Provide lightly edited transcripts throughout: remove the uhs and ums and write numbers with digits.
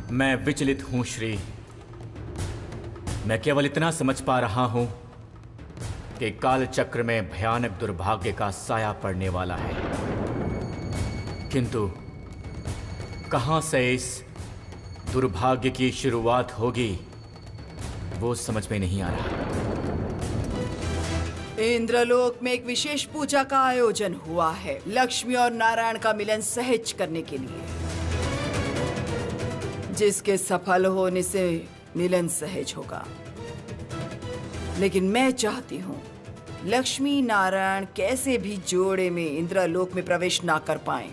मैं विचलित हूं श्री। मैं केवल इतना समझ पा रहा हूं कि काल चक्र में भयानक दुर्भाग्य का साया पड़ने वाला है, किंतु कहां से इस दुर्भाग्य की शुरुआत होगी वो समझ में नहीं आ रहा। इंद्रलोक में एक विशेष पूजा का आयोजन हुआ है, लक्ष्मी और नारायण का मिलन सहज करने के लिए, जिसके सफल होने से मिलन सहज होगा। लेकिन मैं चाहती हूँ लक्ष्मी नारायण कैसे भी जोड़े में इंद्रलोक में प्रवेश ना कर पाएं।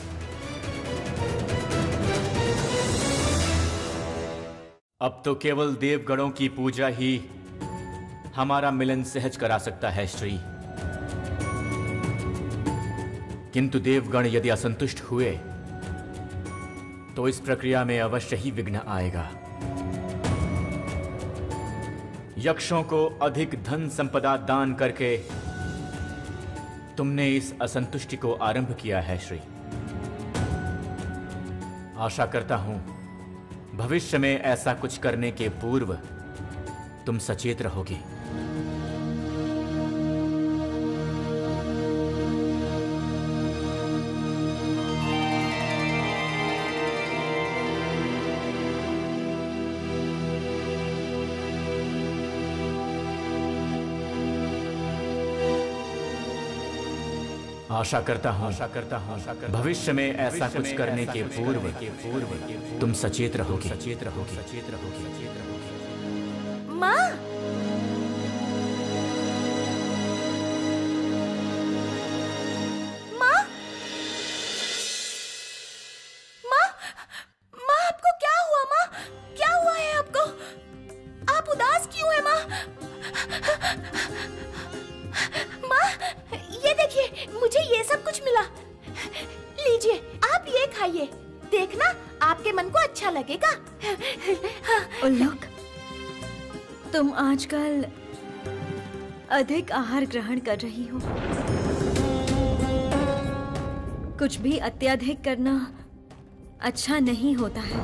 अब तो केवल देवगणों की पूजा ही हमारा मिलन सहज करा सकता है श्री। किंतु देवगण यदि असंतुष्ट हुए तो इस प्रक्रिया में अवश्य ही विघ्न आएगा। यक्षों को अधिक धन संपदा दान करके तुमने इस असंतुष्टि को आरंभ किया है श्री। आशा करता हूं भविष्य में ऐसा कुछ करने के पूर्व तुम सचेत रहोगी। आशा करता हूं भविष्य में ऐसा कुछ करने के पूर्व तुम सचेत रहोगी। माँ, माँ, माँ, माँ, आपको क्या हुआ? माँ, क्या हुआ है आपको? आप उदास क्यों है माँ? माँ, ये देखिए, मुझे ये सब कुछ मिला। लीजिए, आप ये खाइए, देखना आपके मन को अच्छा लगेगा। उल्लुक, तुम आजकल अधिक आहार ग्रहण कर रही हो। कुछ भी अत्यधिक करना अच्छा नहीं होता है।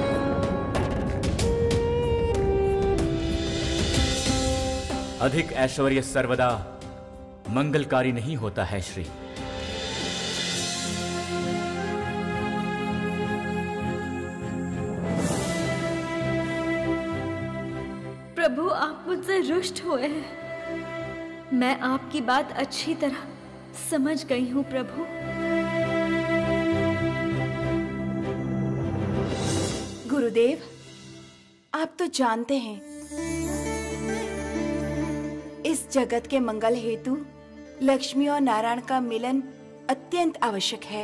अधिक ऐश्वर्य सर्वदा मंगलकारी नहीं होता है श्री। प्रभु, आप मुझसे रुष्ट हुए हैं। मैं आपकी बात अच्छी तरह समझ गई हूँ प्रभु। गुरुदेव, आप तो जानते हैं इस जगत के मंगल हेतु लक्ष्मी और नारायण का मिलन अत्यंत आवश्यक है।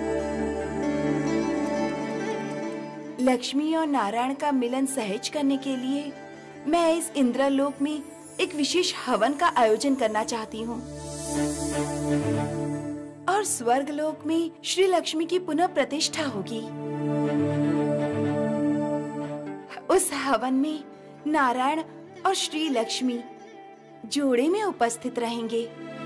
लक्ष्मी और नारायण का मिलन सहज करने के लिए मैं इस इंद्रलोक में एक विशेष हवन का आयोजन करना चाहती हूँ और स्वर्गलोक में श्री लक्ष्मी की पुनः प्रतिष्ठा होगी। उस हवन में नारायण और श्री लक्ष्मी जोड़े में उपस्थित रहेंगे।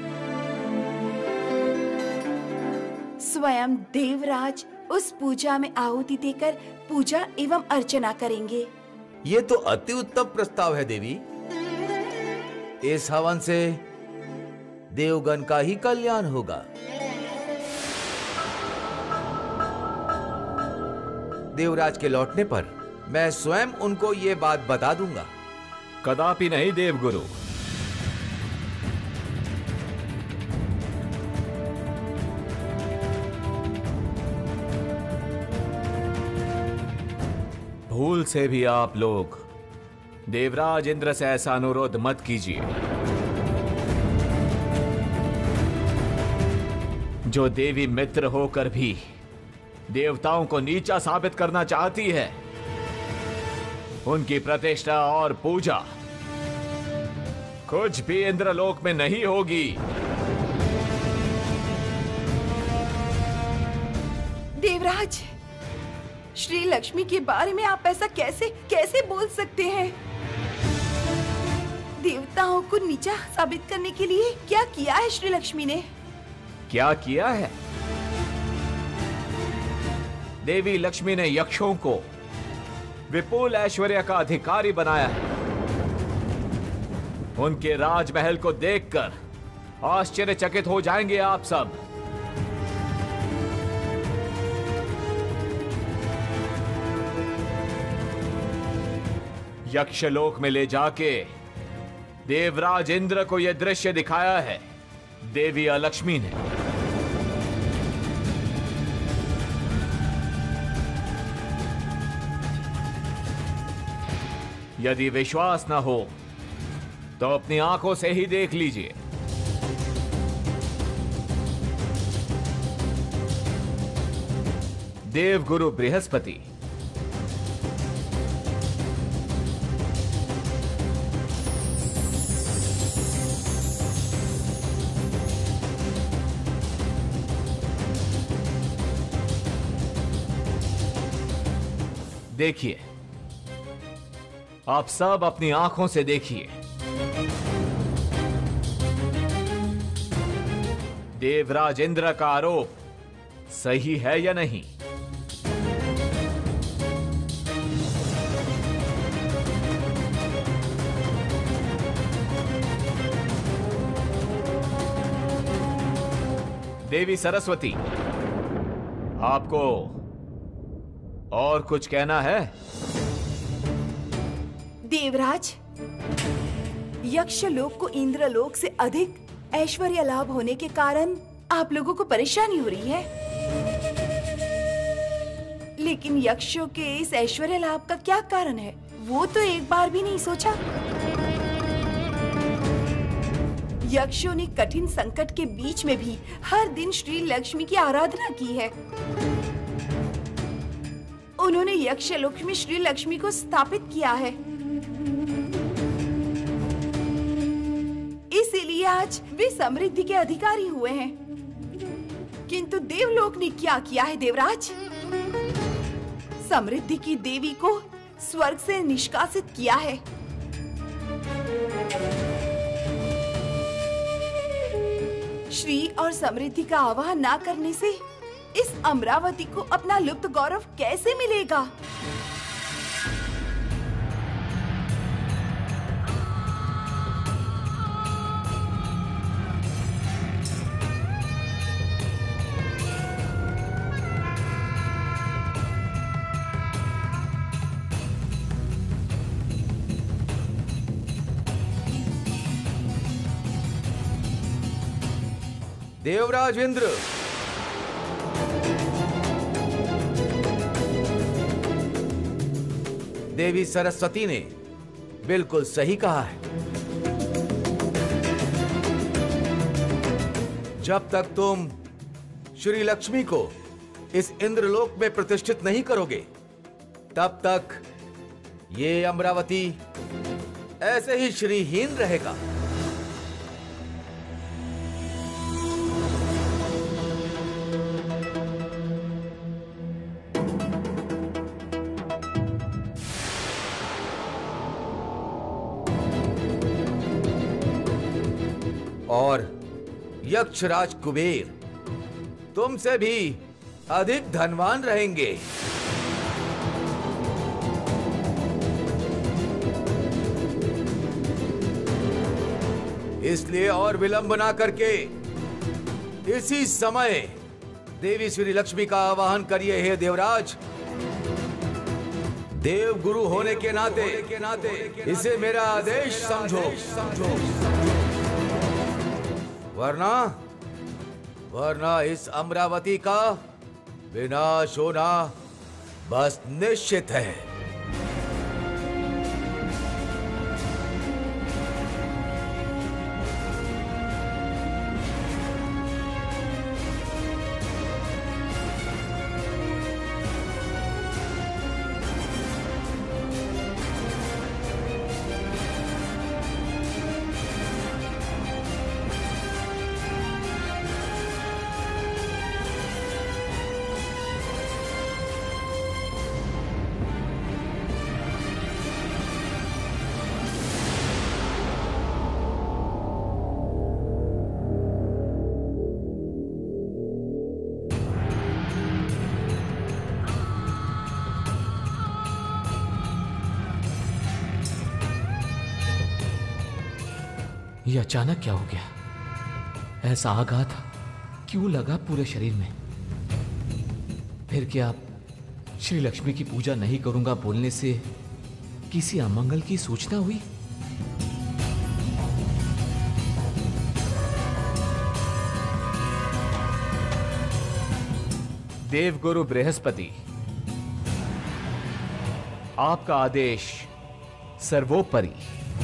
स्वयं देवराज उस पूजा में आहुति देकर पूजा एवं अर्चना करेंगे। ये तो अति उत्तम प्रस्ताव है देवी। इस हवन से देवगण का ही कल्याण होगा। देवराज के लौटने पर मैं स्वयं उनको ये बात बता दूंगा। कदापि नहीं देवगुरु। भूल से भी आप लोग देवराज इंद्र से ऐसा अनुरोध मत कीजिए। जो देवी मित्र होकर भी देवताओं को नीचा साबित करना चाहती है, उनकी प्रतिष्ठा और पूजा कुछ भी इंद्रलोक में नहीं होगी। देवराज, श्री लक्ष्मी के बारे में आप ऐसा कैसे बोल सकते हैं? देवताओं को नीचा साबित करने के लिए क्या किया है श्री लक्ष्मी ने? क्या किया है? देवी लक्ष्मी ने यक्षों को विपुल ऐश्वर्य का अधिकारी बनाया है। उनके राजमहल को देखकर आश्चर्यचकित हो जाएंगे आप सब। यक्षलोक में ले जाके देवराज इंद्र को यह दृश्य दिखाया है देवी अलक्ष्मी ने। यदि विश्वास ना हो तो अपनी आंखों से ही देख लीजिए। देवगुरु बृहस्पति देखिए, आप सब अपनी आंखों से देखिए। देवराज इंद्र का आरोप सही है या नहीं? देवी सरस्वती, आपको और कुछ कहना है? देवराज, यक्षलोक को इंद्रलोक से अधिक ऐश्वर्य लाभ होने के कारण आप लोगों को परेशानी हो रही है, लेकिन यक्षों के इस ऐश्वर्य लाभ का क्या कारण है, वो तो एक बार भी नहीं सोचा। यक्षों ने कठिन संकट के बीच में भी हर दिन श्री लक्ष्मी की आराधना की है। उन्होंने यक्षलोक में श्री लक्ष्मी को स्थापित किया है। इसीलिए आज वे समृद्धि के अधिकारी हुए हैं। किंतु देवलोक ने क्या किया है देवराज? समृद्धि की देवी को स्वर्ग से निष्कासित किया है। श्री और समृद्धि का आवाहन ना करने से इस अमरावती को अपना लुप्त गौरव कैसे मिलेगा? देवराज इंद्र, देवी सरस्वती ने बिल्कुल सही कहा है। जब तक तुम श्री लक्ष्मी को इस इंद्रलोक में प्रतिष्ठित नहीं करोगे, तब तक ये अमरावती ऐसे ही श्रीहीन रहेगा। और यक्षराज कुबेर तुमसे भी अधिक धनवान रहेंगे। इसलिए और विलंब ना करके इसी समय देवी श्री लक्ष्मी का आवाहन करिए। हे देवराज, देव गुरु होने के नाते इसे मेरा आदेश समझो। वरना इस अमरावती का विनाश होना बस निश्चित है। ये अचानक क्या हो गया? ऐसा आघात क्यों लगा पूरे शरीर में? फिर क्या श्री लक्ष्मी की पूजा नहीं करूंगा बोलने से किसी अमंगल की सूचना हुई? देवगुरु बृहस्पति, आपका आदेश सर्वोपरि।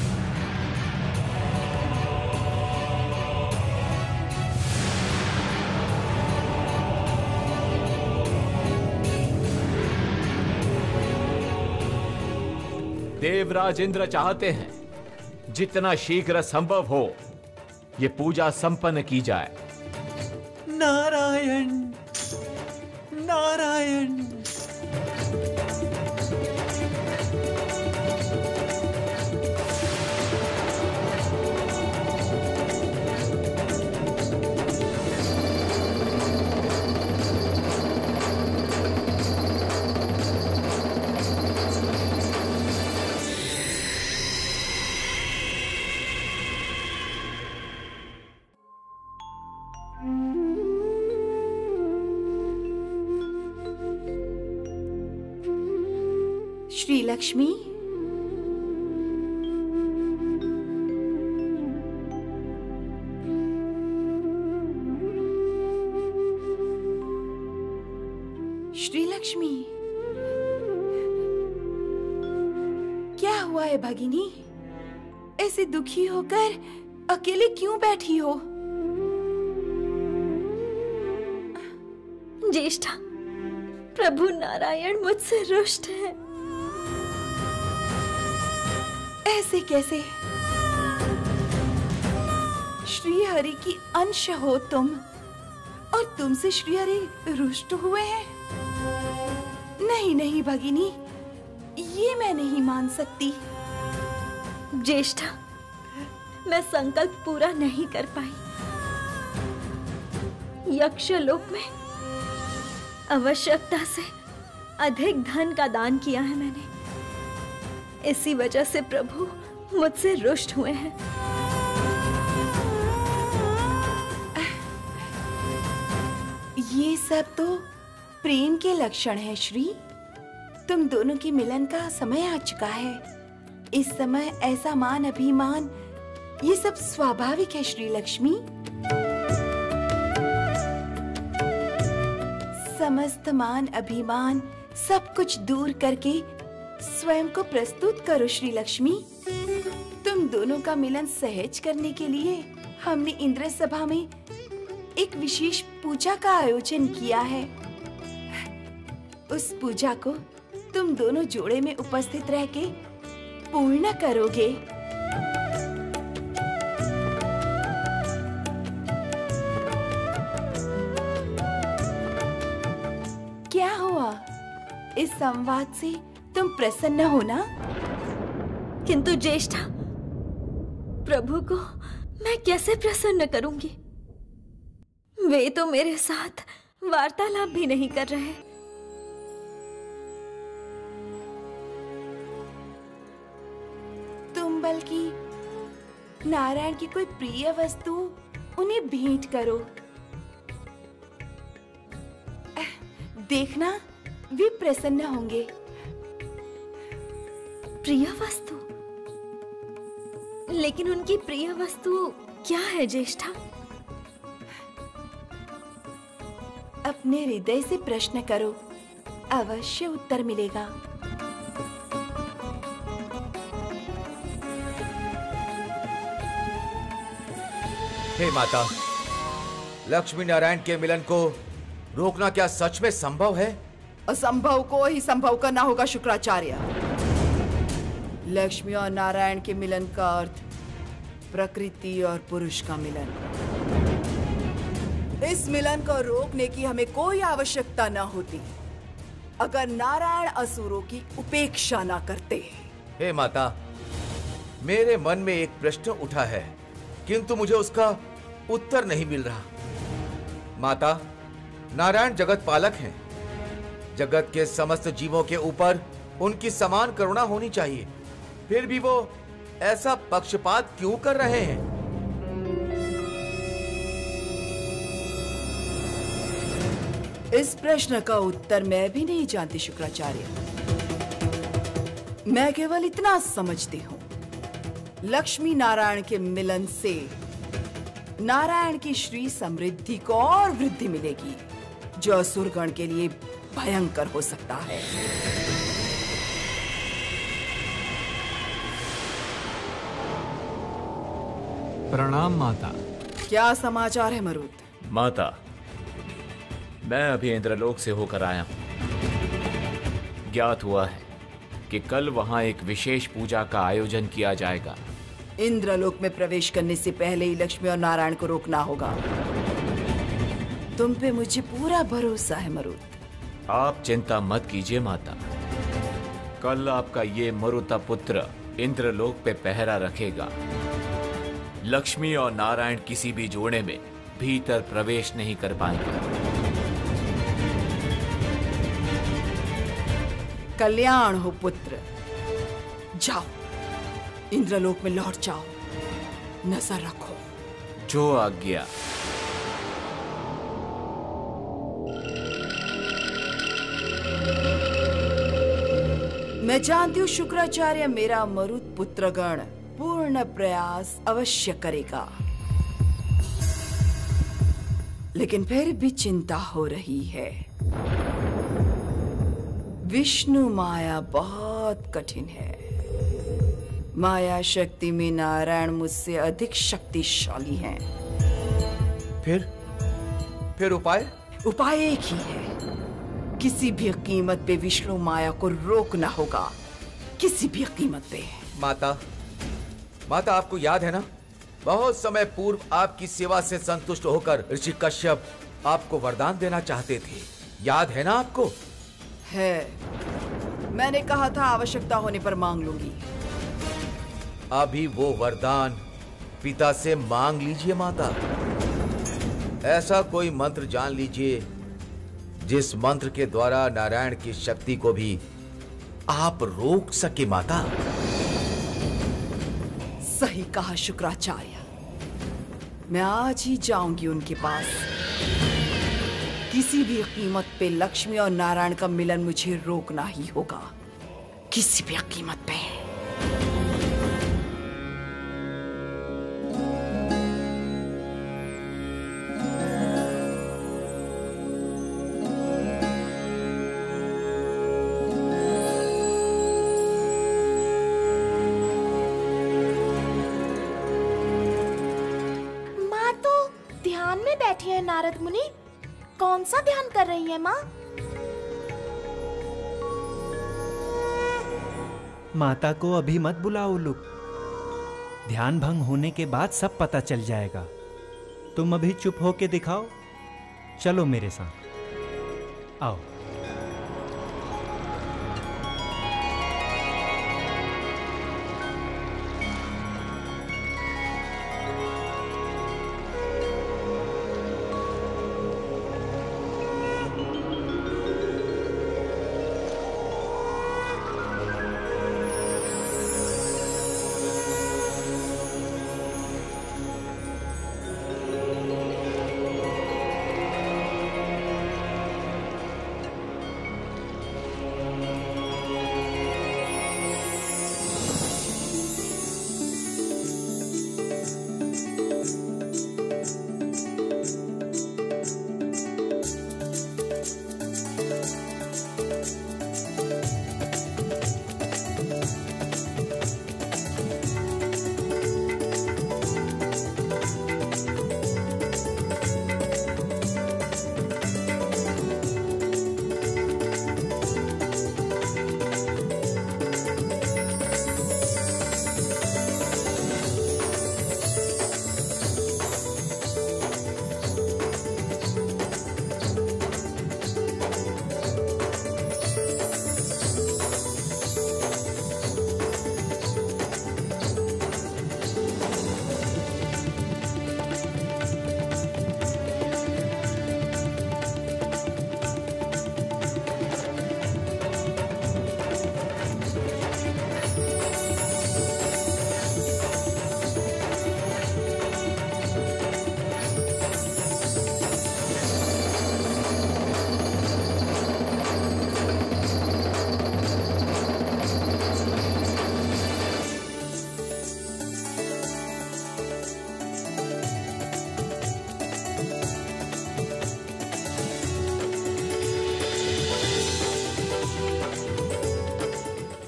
देवराज इंद्र चाहते हैं जितना शीघ्र संभव हो ये पूजा संपन्न की जाए। नारायण नारायण। श्री लक्ष्मी, श्री लक्ष्मी, क्या हुआ है भगिनी? ऐसे दुखी होकर अकेले क्यों बैठी हो? ज्येष्ठा, प्रभु नारायण मुझसे रुष्ट है। ऐसे कैसे? श्री हरि की अंश हो तुम, और तुमसे श्री हरि रुष्ट हुए हैं? नहीं नहीं भगिनी, ये मैं नहीं मान सकती। ज्येष्ठा, मैं संकल्प पूरा नहीं कर पाई। यक्षलोक में आवश्यकता से अधिक धन का दान किया है मैंने। इसी वजह से प्रभु मुझसे रुष्ट हुए हैं। ये सब तो प्रेम के लक्षण है श्री। तुम दोनों के मिलन का समय आ चुका है। इस समय ऐसा मान अभिमान ये सब स्वाभाविक है श्री लक्ष्मी। समस्त मान अभिमान सब कुछ दूर करके स्वयं को प्रस्तुत करो श्री लक्ष्मी। तुम दोनों का मिलन सहज करने के लिए हमने इंद्र सभा में एक विशेष पूजा का आयोजन किया है। उस पूजा को तुम दोनों जोड़े में उपस्थित रह के पूर्ण करोगे। क्या हुआ? इस संवाद से तुम प्रसन्न हो ना? किंतु ज्येष्ठा, प्रभु को मैं कैसे प्रसन्न करूंगी? वे तो मेरे साथ वार्तालाप भी नहीं कर रहे। तुम बल्कि नारायण की कोई प्रिय वस्तु उन्हें भेंट करो। देखना वे प्रसन्न होंगे। प्रिय वस्तु? लेकिन उनकी प्रिय वस्तु क्या है ज्येष्ठा? अपने हृदय से प्रश्न करो, अवश्य उत्तर मिलेगा। हे माता, लक्ष्मी नारायण के मिलन को रोकना क्या सच में संभव है? असंभव को ही संभव करना होगा शुक्राचार्य। लक्ष्मी और नारायण के मिलन का अर्थ प्रकृति और पुरुष का मिलन। इस मिलन को रोकने की हमें कोई आवश्यकता न होती अगर नारायण असुरों की उपेक्षा न करते। हे माता, मेरे मन में एक प्रश्न उठा है किंतु मुझे उसका उत्तर नहीं मिल रहा। माता, नारायण जगत पालक हैं। जगत के समस्त जीवों के ऊपर उनकी समान करुणा होनी चाहिए। फिर भी वो ऐसा पक्षपात क्यों कर रहे हैं? इस प्रश्न का उत्तर मैं भी नहीं जानती शुक्राचार्य। मैं केवल इतना समझती हूँ, लक्ष्मी नारायण के मिलन से नारायण की श्री समृद्धि को और वृद्धि मिलेगी, जो असुरगण के लिए भयंकर हो सकता है। प्रणाम माता। क्या समाचार है मरुत? माता, मैं अभी इंद्रलोक से होकर आया हूं। ज्ञात हुआ है कि कल वहां एक विशेष पूजा का आयोजन किया जाएगा। इंद्रलोक में प्रवेश करने से पहले ही लक्ष्मी और नारायण को रोकना होगा। तुम पे मुझे पूरा भरोसा है मरुत। आप चिंता मत कीजिए माता, कल आपका ये मरुता पुत्र इंद्रलोक पे पहरा रखेगा। लक्ष्मी और नारायण किसी भी जोड़े में भीतर प्रवेश नहीं कर पाएंगे। कल्याण हो पुत्र। जाओ, इंद्रलोक में लौट जाओ, नजर रखो। जो आज्ञा। मैं जानती हूँ शुक्राचार्य मेरा मरुत पुत्रगण पूर्ण प्रयास अवश्य करेगा, लेकिन फिर भी चिंता हो रही है। विष्णु माया बहुत कठिन है। माया शक्ति में नारायण मुझसे अधिक शक्तिशाली हैं। फिर उपाय? उपाय एक ही है, किसी भी कीमत पे विष्णु माया को रोकना होगा, किसी भी कीमत पे। माता आपको याद है ना, बहुत समय पूर्व आपकी सेवा से संतुष्ट होकर ऋषि कश्यप आपको वरदान देना चाहते थे, याद है ना आपको? है, मैंने कहा था आवश्यकता होने पर मांग लूंगी। अभी वो वरदान पिता से मांग लीजिए माता। ऐसा कोई मंत्र जान लीजिए जिस मंत्र के द्वारा नारायण की शक्ति को भी आप रोक सके माता। सही कहा शुक्राचार्य, मैं आज ही जाऊंगी उनके पास। किसी भी कीमत पे लक्ष्मी और नारायण का मिलन मुझे रोकना ही होगा, किसी भी कीमत पे। माँ तो ध्यान में बैठी है नारद मुनि। कौन सा ध्यान कर रही है माँ? माता को अभी मत बुलाओ लोग, ध्यान भंग होने के बाद सब पता चल जाएगा। तुम अभी चुप होके दिखाओ, चलो मेरे साथ आओ।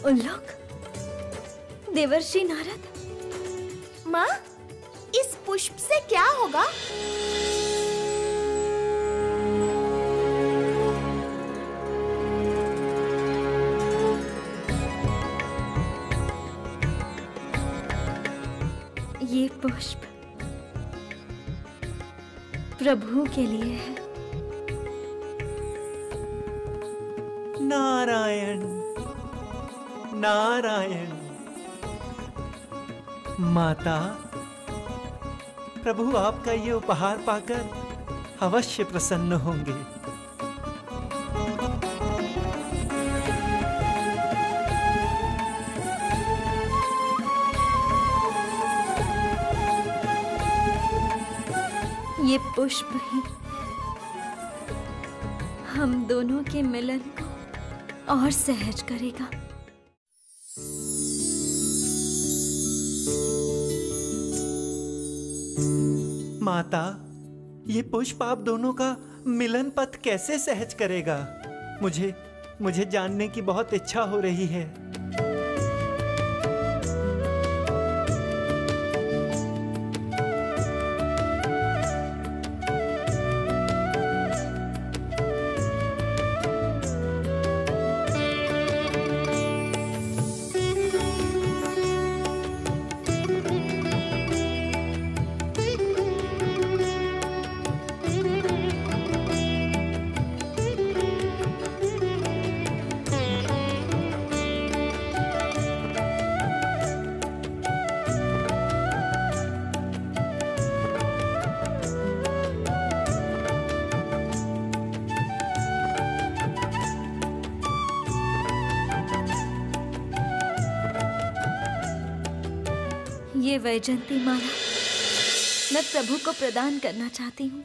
उल्लुक, देवर्षि नारद। माँ, इस पुष्प से क्या होगा? ये पुष्प प्रभु के लिए है। नारायण नारायण। माता, प्रभु आपका ये उपहार पाकर अवश्य प्रसन्न होंगे। ये पुष्प ही हम दोनों के मिलन को और सहज करेगा। माता, ये पुष्प आप दोनों का मिलन पथ कैसे सहज करेगा? मुझे जानने की बहुत इच्छा हो रही है। ये वैजयंती माला मैं प्रभु को प्रदान करना चाहती हूँ।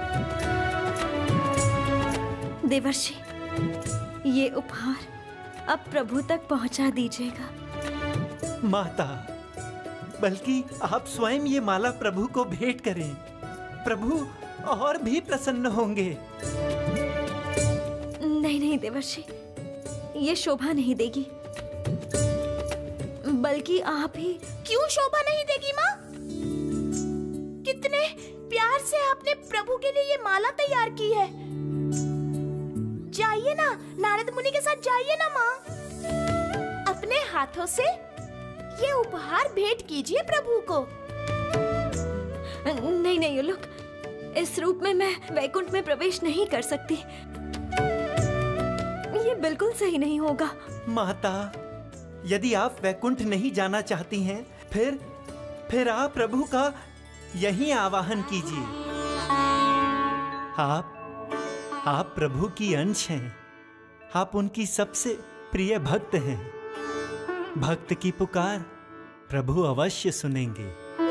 देवर्षि, ये उपहार अब प्रभु तक पहुँचा दीजिएगा। माता, बल्कि आप स्वयं ये माला प्रभु को भेंट करें। प्रभु और भी प्रसन्न होंगे। नहीं नहीं देवर्षि, ये शोभा नहीं देगी। बल्कि आप ही। क्यों शोभा नहीं देगी माँ? कितने प्यार से आपने प्रभु के लिए ये माला तैयार की है। जाइए ना, नारद मुनि के साथ जाइए ना माँ। अपने हाथों से ये उपहार भेंट कीजिए प्रभु को। नहीं नहीं उल्लुक, इस रूप में मैं वैकुंठ में प्रवेश नहीं कर सकती। ये बिल्कुल सही नहीं होगा। माता, यदि आप वैकुंठ नहीं जाना चाहती हैं, फिर आप प्रभु का यहीं आवाहन कीजिए। आप प्रभु की अंश हैं। आप उनकी सबसे प्रिय भक्त हैं। भक्त की पुकार प्रभु अवश्य सुनेंगे।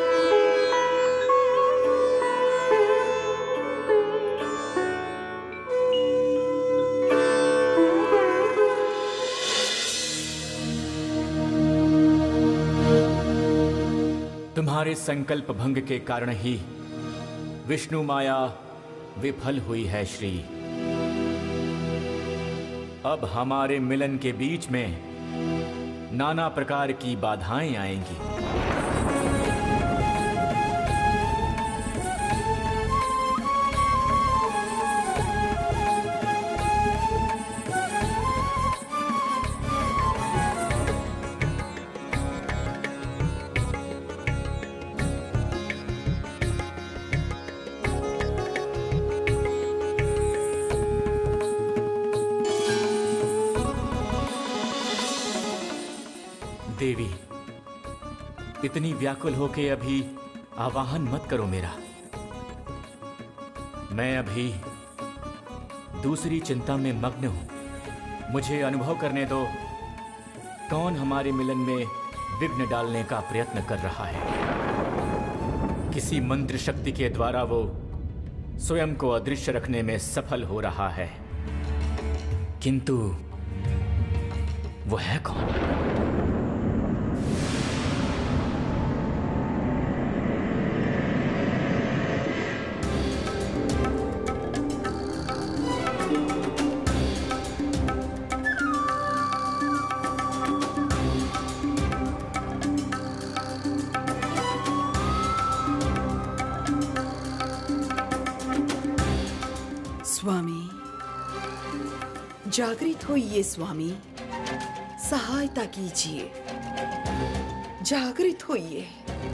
तुम्हारे संकल्प भंग के कारण ही विष्णु माया विफल हुई है श्री। अब हमारे मिलन के बीच में नाना प्रकार की बाधाएं आएंगी। देवी, इतनी व्याकुल होके अभी आवाहन मत करो मेरा। मैं अभी दूसरी चिंता में मग्न हूं। मुझे अनुभव करने दो, कौन हमारे मिलन में विघ्न डालने का प्रयत्न कर रहा है। किसी मंत्र शक्ति के द्वारा वो स्वयं को अदृश्य रखने में सफल हो रहा है, किंतु वो है कौन? जागृत होइए स्वामी, सहायता कीजिए, जागृत होइए।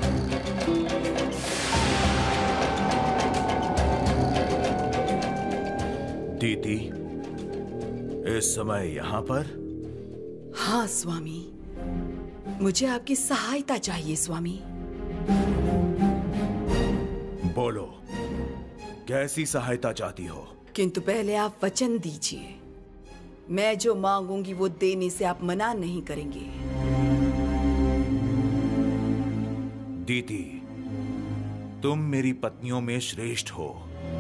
दीदी, इस समय यहाँ पर? हाँ स्वामी, मुझे आपकी सहायता चाहिए स्वामी। बोलो, कैसी सहायता चाहती हो? किंतु पहले आप वचन दीजिए, मैं जो मांगूंगी वो देने से आप मना नहीं करेंगे। दीदी, तुम मेरी पत्नियों में श्रेष्ठ हो।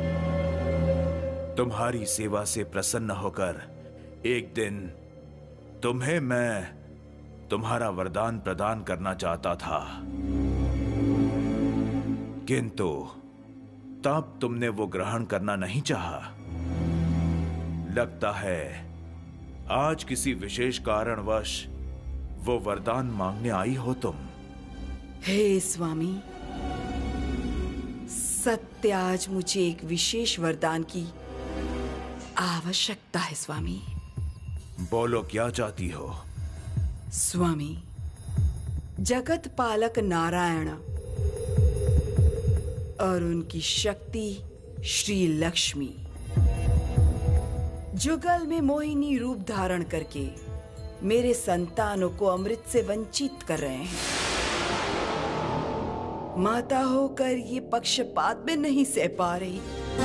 तुम्हारी सेवा से प्रसन्न होकर एक दिन तुम्हें मैं तुम्हारा वरदान प्रदान करना चाहता था, किंतु तब तुमने वो ग्रहण करना नहीं चाहा। लगता है आज किसी विशेष कारणवश वो वरदान मांगने आई हो तुम। हे स्वामी, सत्य आज मुझे एक विशेष वरदान की आवश्यकता है स्वामी। बोलो, क्या चाहती हो? स्वामी, जगत पालक नारायण और उनकी शक्ति श्री लक्ष्मी जुगल में मोहिनी रूप धारण करके मेरे संतानों को अमृत से वंचित कर रहे हैं। माता होकर ये पक्षपात में नहीं सह पा रही,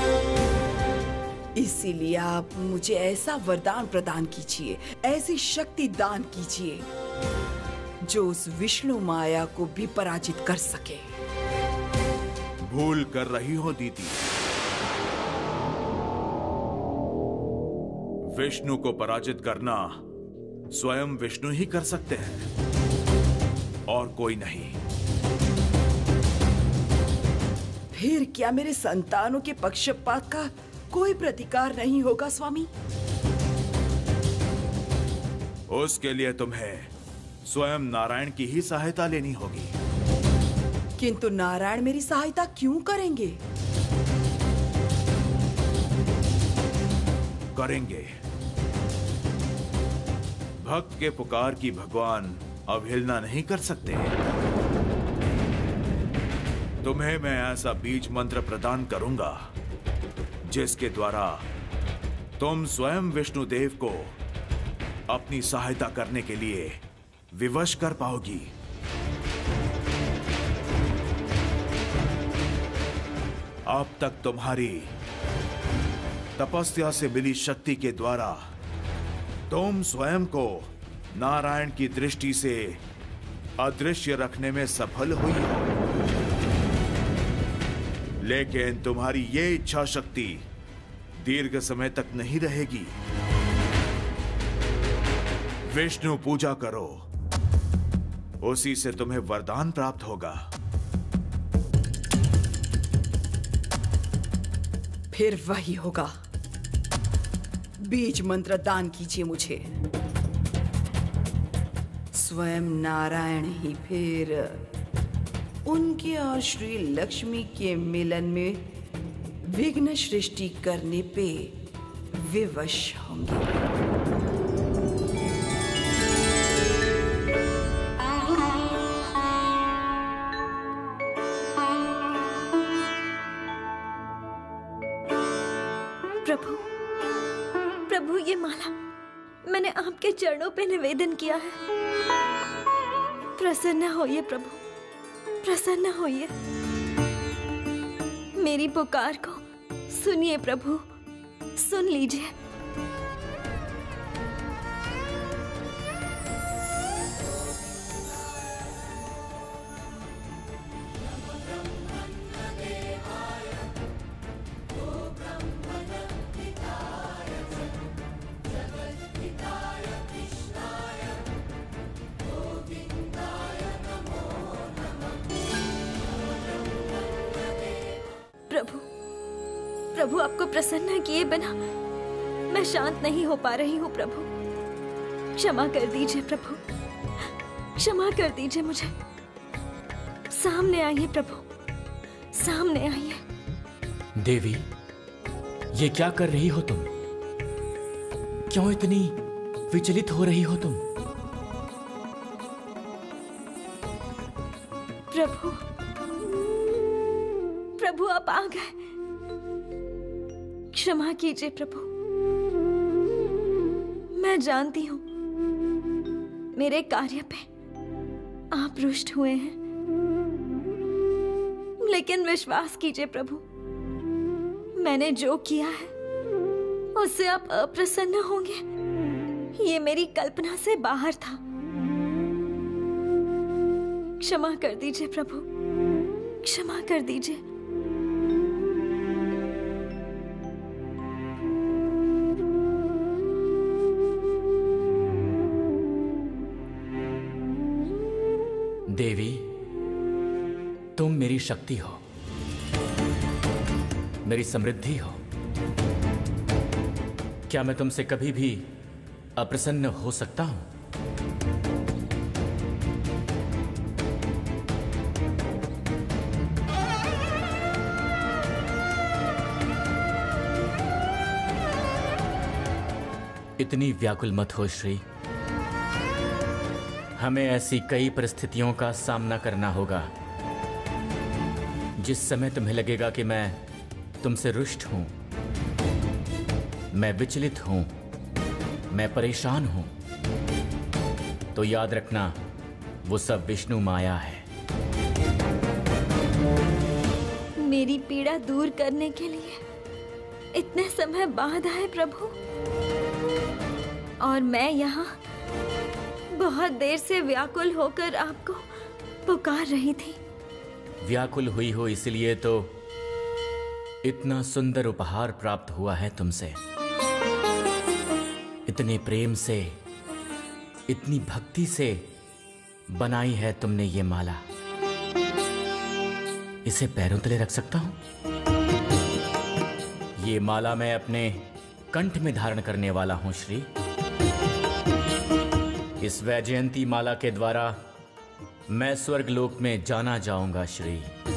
इसीलिए आप मुझे ऐसा वरदान प्रदान कीजिए, ऐसी शक्ति दान कीजिए जो उस विष्णु माया को भी पराजित कर सके। भूल कर रही हो दीदी। विष्णु को पराजित करना स्वयं विष्णु ही कर सकते हैं और कोई नहीं। फिर क्या मेरे संतानों के पक्षपात का कोई प्रतिकार नहीं होगा स्वामी? उसके लिए तुम्हें स्वयं नारायण की ही सहायता लेनी होगी। किंतु नारायण मेरी सहायता क्यों करेंगे? करेंगे। भक्त के पुकार की भगवान अवहेलना नहीं कर सकते। तुम्हें मैं ऐसा बीज मंत्र प्रदान करूंगा जिसके द्वारा तुम स्वयं विष्णुदेव को अपनी सहायता करने के लिए विवश कर पाओगी। अब तक तुम्हारी तपस्या से मिली शक्ति के द्वारा तुम स्वयं को नारायण की दृष्टि से अदृश्य रखने में सफल हुई हो, लेकिन तुम्हारी ये इच्छा शक्ति दीर्घ समय तक नहीं रहेगी। विष्णु पूजा करो, उसी से तुम्हें वरदान प्राप्त होगा। फिर वही होगा। बीज मंत्र दान कीजिए मुझे। स्वयं नारायण ही फिर उनके और श्री लक्ष्मी के मिलन में विघ्न सृष्टि करने पे विवश होंगे। प्रभु, प्रभु, ये माला मैंने आपके चरणों पे निवेदन किया है। प्रसन्न होइए प्रभु, प्रसन्न होइए। मेरी पुकार को सुनिए प्रभु, सुन लीजिए। प्रभु, प्रभु, आपको प्रसन्न किए बिना मैं शांत नहीं हो पा रही हूँ प्रभु। क्षमा कर दीजिए प्रभु, क्षमा कर दीजिए मुझे। सामने आइए प्रभु, सामने आइए। देवी, ये क्या कर रही हो तुम? क्यों इतनी विचलित हो रही हो तुम? प्रभु, प्रभु आप आ गए। क्षमा कीजिए प्रभु। मैं जानती हूं मेरे कार्य पे आप रुष्ट हुए हैं, लेकिन विश्वास कीजिए प्रभु, मैंने जो किया है उससे आप अप्रसन्न होंगे, ये मेरी कल्पना से बाहर था। क्षमा कर दीजिए प्रभु, क्षमा कर दीजिए। देवी, तुम मेरी शक्ति हो, मेरी समृद्धि हो। क्या मैं तुमसे कभी भी अप्रसन्न हो सकता हूं? इतनी व्याकुल मत हो श्री। हमें ऐसी कई परिस्थितियों का सामना करना होगा जिस समय तुम्हें लगेगा कि मैं तुमसे रुष्ट हूं, मैं विचलित हूं, मैं परेशान हूं, तो याद रखना वो सब विष्णु माया है। मेरी पीड़ा दूर करने के लिए इतने समय बाद आए प्रभु, और मैं यहाँ बहुत देर से व्याकुल होकर आपको पुकार रही थी। व्याकुल हुई हो इसलिए तो इतना सुंदर उपहार प्राप्त हुआ है तुमसे। इतने प्रेम से, इतनी भक्ति से बनाई है तुमने ये माला। इसे पैरों तले रख सकता हूं? ये माला मैं अपने कंठ में धारण करने वाला हूं श्री। इस वैजयंती माला के द्वारा मैं स्वर्गलोक में जाना जाऊंगा श्री।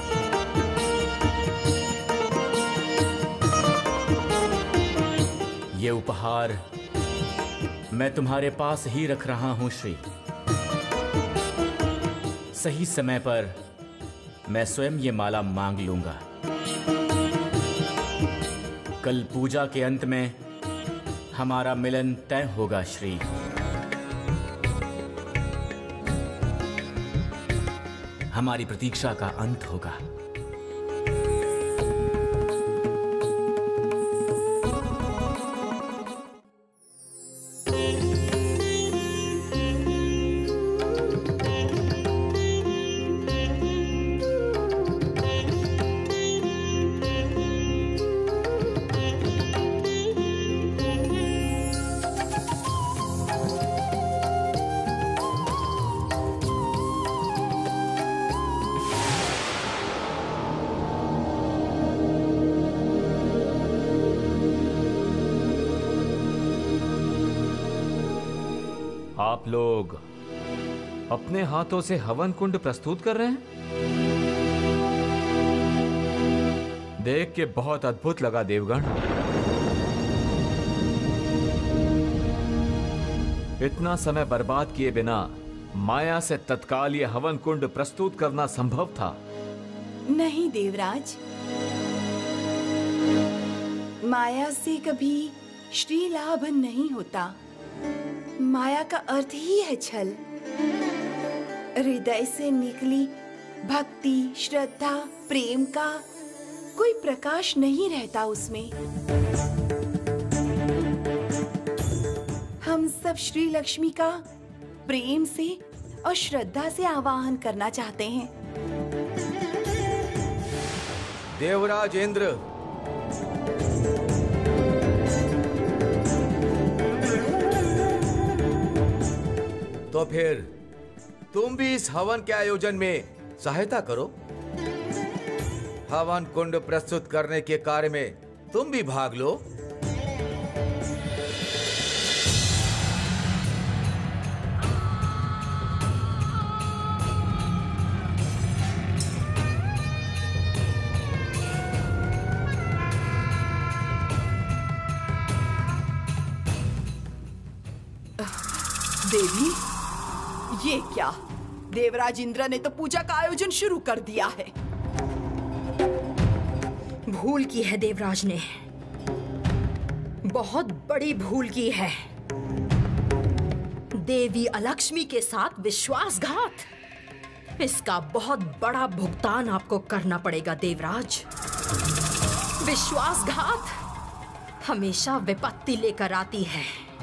ये उपहार मैं तुम्हारे पास ही रख रहा हूं श्री। सही समय पर मैं स्वयं ये माला मांग लूंगा। कल पूजा के अंत में हमारा मिलन तय होगा श्री। हमारी प्रतीक्षा का अंत होगा। आप लोग अपने हाथों से हवन कुंड प्रस्तुत कर रहे हैं? देख के बहुत अद्भुत लगा देवगण। इतना समय बर्बाद किए बिना माया से तत्काल ये हवन कुंड प्रस्तुत करना संभव था? नहीं देवराज, माया से कभी श्री लाभ नहीं होता। माया का अर्थ ही है छल। हृदय से निकली भक्ति, श्रद्धा, प्रेम का कोई प्रकाश नहीं रहता उसमें। हम सब श्री लक्ष्मी का प्रेम से और श्रद्धा से आवाहन करना चाहते हैं। देवराज इंद्र, तो फिर तुम भी इस हवन के आयोजन में सहायता करो। हवन कुंड प्रस्तुत करने के कार्य में तुम भी भाग लो। ये क्या? देवराज इंद्र ने तो पूजा का आयोजन शुरू कर दिया है। भूल की है देवराज ने, बहुत बड़ी भूल की है। देवी अलक्ष्मी के साथ विश्वासघात, इसका बहुत बड़ा भुगतान आपको करना पड़ेगा देवराज। विश्वासघात हमेशा विपत्ति लेकर आती है।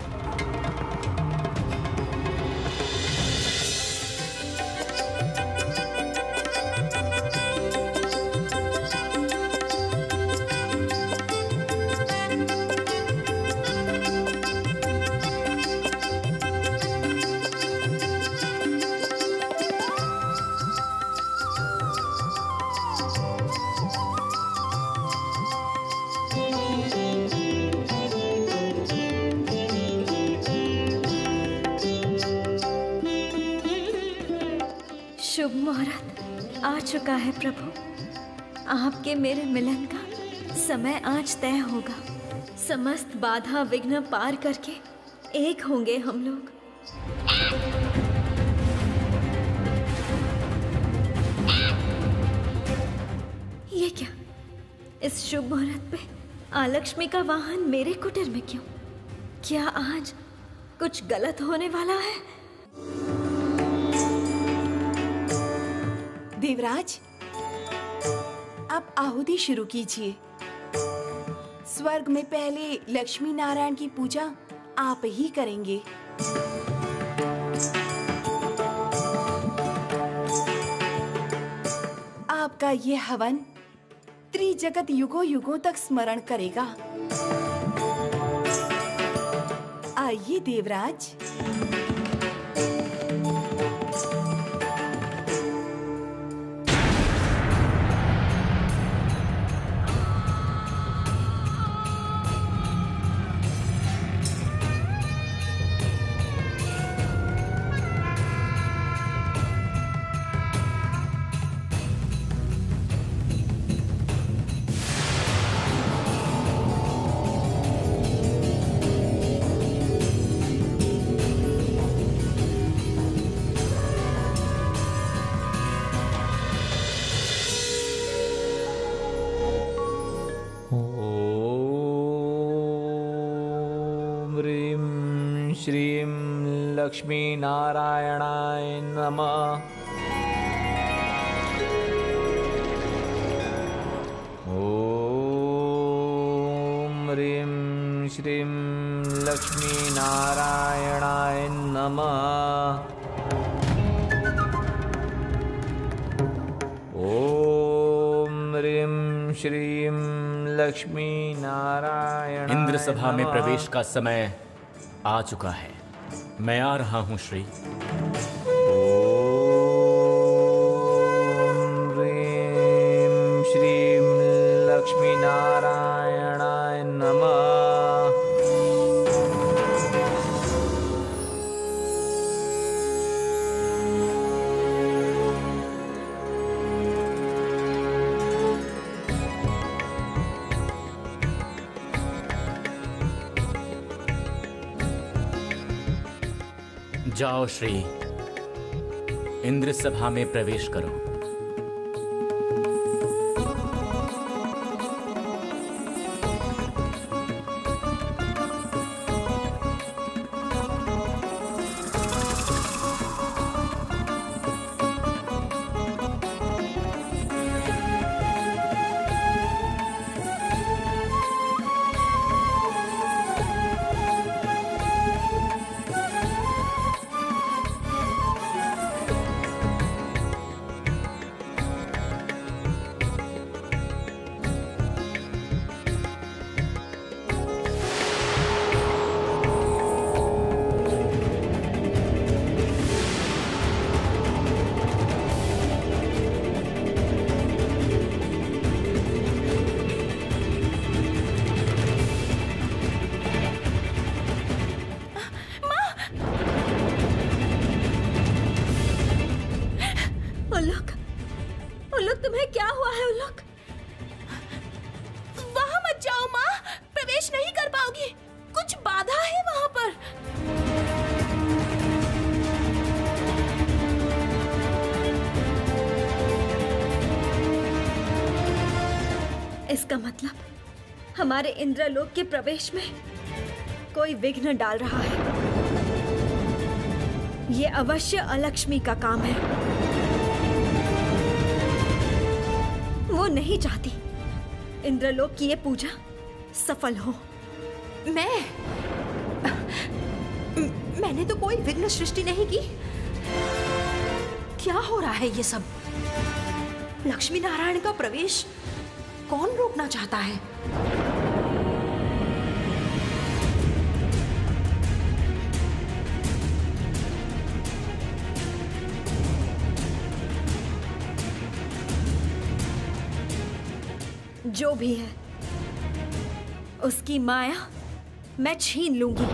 शुभ मुहूर्त आ चुका है प्रभु। आपके मेरे मिलन का समय आज तय होगा। समस्त बाधा विघ्न पार करके एक होंगे हम लोग। ये क्या? इस शुभ मुहूर्त पे आलक्ष्मी का वाहन मेरे कुटीर में क्यों? क्या आज कुछ गलत होने वाला है? देवराज, आप आहुति शुरू कीजिए। स्वर्ग में पहले लक्ष्मी नारायण की पूजा आप ही करेंगे। आपका ये हवन त्रिजगत युगों युगों तक स्मरण करेगा। आइए देवराज। श्रीं लक्ष्मी नारायणाय नमः। ओम ह्रीं श्रीं लक्ष्मी नारायणाय नमः। ओम ह्रीं श्रीं लक्ष्मी नारायण। इंद्र सभा में प्रवेश का समय आ चुका है। मैं आ रहा हूं श्री। ओम ह्रीं श्रीं लक्ष्मी नारायणाय नमः। जाओ श्री, इंद्र सभा में प्रवेश करो। इसका मतलब हमारे इंद्रलोक के प्रवेश में कोई विघ्न डाल रहा है। ये अवश्य अलक्ष्मी का काम है। वो नहीं चाहती इंद्रलोक की ये पूजा सफल हो। मैंने तो कोई विघ्न सृष्टि नहीं की। क्या हो रहा है ये सब? लक्ष्मी नारायण का प्रवेश कौन रोकना चाहता है? जो भी है उसकी माया मैं छीन लूंगी।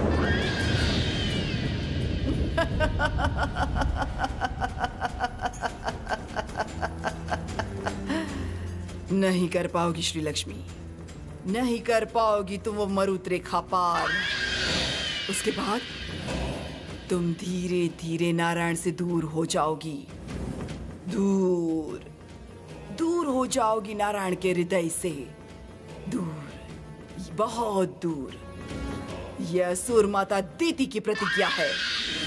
नहीं कर पाओगी श्री लक्ष्मी, नहीं कर पाओगी तुम वो मरुत रेखा पार। उसके बाद तुम धीरे धीरे नारायण से दूर हो जाओगी, दूर दूर हो जाओगी नारायण के हृदय से, दूर, बहुत दूर। यह असुर माता दीति की प्रतिज्ञा है।